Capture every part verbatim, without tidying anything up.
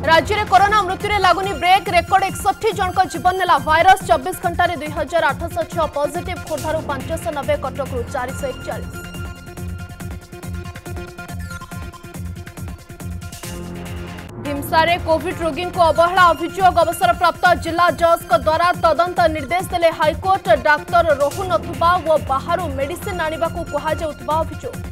राज्य में कोरोना मृत्यु लगुनि ब्रेक रेकर्ड एकसठी जनक जीवन नेला भाइरस चौबीस घंटा दुई हजार आठश छह पॉजिटिव खोर्धारू पांचश नबे कटकू चार सौ एकचाश ढिमसारे कोविड रोगी को अवहेला अभियोग अवसरप्राप्त जिला जज द्वारा तदंत निर्देश देले हाईकोर्ट डाक्तर रहु नथुबा व बाहर मेडिसिन आनिबा को कहुवा अभियोग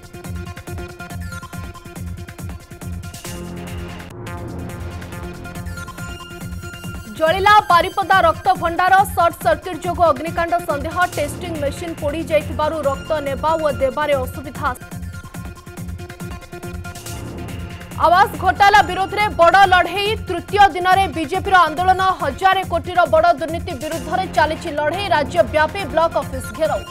जलिला बारिपदा रक्त भंडार सर्ट सर्किट जोग अग्निकांड संदेह टेस्टिंग मेसिन पोड़ी जाइथिबारु रक्त नेबा व देबारे असुविधा आवास घोटाला विरोध में बड़ लड़ई तृतीय दिन में बीजेपी आंदोलन हजार कोटी बड़ दुर्नीति विरुद्ध में चली लड़ई राज्यव्यापी ब्लॉक ऑफिस घेराव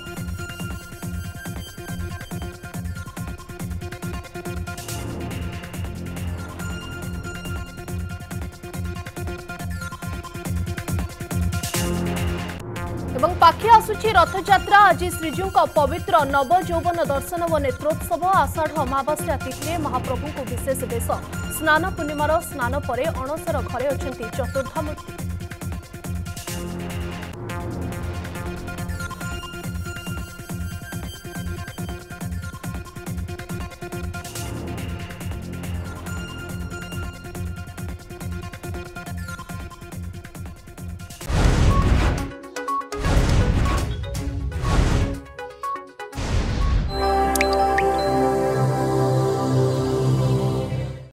एवं पाखे आसुची रथयात्रा आज श्रीजीव पवित्र नवजौवन दर्शन व नेत्रोत्सव आषाढ़ अमावास्या तिथि महाप्रभु को विशेष बेश स्नान पूर्णिमार स्नान पर अणसर घरे अछंती चतुर्धामूर्ति।